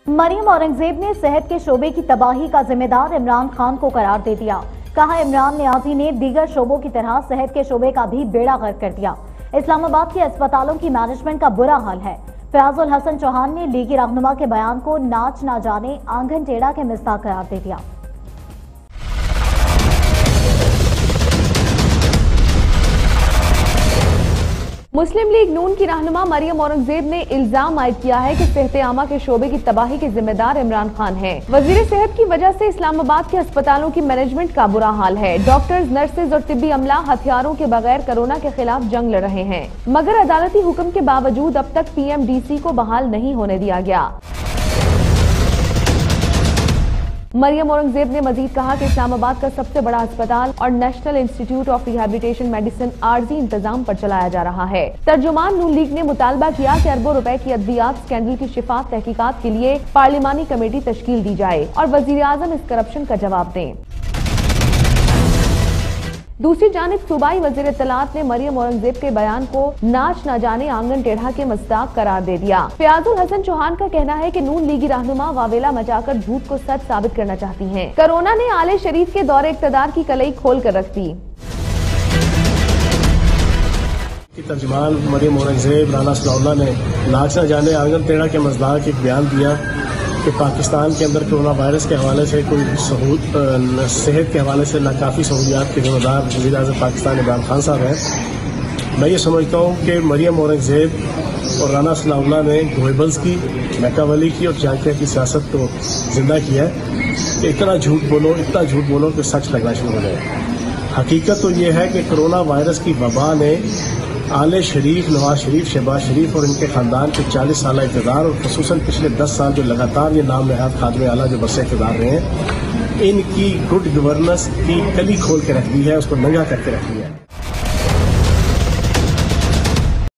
मरियम औरंगजेब ने सेहत के शोबे की तबाही का जिम्मेदार इमरान खान को करार दे दिया। कहा, इमरान नियाजी ने दीगर शोबों की तरह सेहत के शोबे का भी बेड़ा गर्क कर दिया। इस्लामाबाद के अस्पतालों की मैनेजमेंट का बुरा हाल है। फयाजुल हसन चौहान ने लीगी रहनुमा के बयान को नाच ना जाने आंगन टेढ़ा के मिस्दाक करार दे दिया। मुस्लिम लीग नून की रहनुमा मरियम औरंगजेब ने इल्जाम आयद किया है कि सेहत आमा के शोबे की तबाही के जिम्मेदार इमरान खान हैं। वजीर सेहत की वजह से इस्लामाबाद के अस्पतालों की मैनेजमेंट का बुरा हाल है। डॉक्टर्स, नर्सेज और तिब्बी अमला हथियारों के बगैर कोरोना के खिलाफ जंग लड़ रहे हैं, मगर अदालती हुक्म के बावजूद अब तक PMDC को बहाल नहीं होने दिया गया। मरियम औरंगजेब ने मजीद कहा कि इस्लामाबाद का सबसे बड़ा अस्पताल और national institute of rehabilitation medicine आर्जी इंतजाम पर चलाया जा रहा है। तर्जुमान नून लीग ने मुतालबा किया कि अरबों रुपए की अद्वियात स्कैंडल की शिफात तहकीकात के लिए पार्लिमानी कमेटी तश्कील दी जाए और वजीर आजम इस करप्शन का जवाब दें। दूसरी जानिब सूबाई वजीर इत्तलात ने मरियम औरंगजेब के बयान को नाच न जाने आंगन टेढ़ा के मस्दाक करार दे दिया। फयाजुल हसन चौहान का कहना है कि नून लीगी रहनुमा वावेला मचाकर झूठ को सच साबित करना चाहती हैं। कोरोना ने आले शरीफ के दौरे इक्तदार की कलई खोल कर रख दी। तर्जुमान मरियम औरंगजेब राना सनाउल्लाह ने नाच न जाने आंगन टेढ़ा के मस्दाक एक बयान दिया कि पाकिस्तान के अंदर कोरोना वायरस के हवाले से कोई सेहत के हवाले से नाकाफी सहूलियात के जिम्मेदार वज़ीर आज़म पाकिस्तान इमरान खान साहब हैं। मैं ये समझता हूँ कि मरियम औरंगजेब और राना सनाउल्लाह ने गोएबल्स की, मैकावली की और चाणक्य की सियासत को जिंदा किया है कि इतना झूठ बोलो कि सच लगना शुरू हो जाए। हकीकत तो ये है कि कोरोना वायरस की वबा ने आले शरीफ, नवाज शरीफ, शहबाज शरीफ और इनके खानदान के 40 साल इक़्तिदार और खुसूसन पिछले 10 साल जो लगातार ये नाम नहाद खादमे आला जो बरसे इक़्तिदार रहे हैं, इनकी गुड गवर्नेंस की कली खोल के रख दी है, उसको नंगा करके रख दिया है।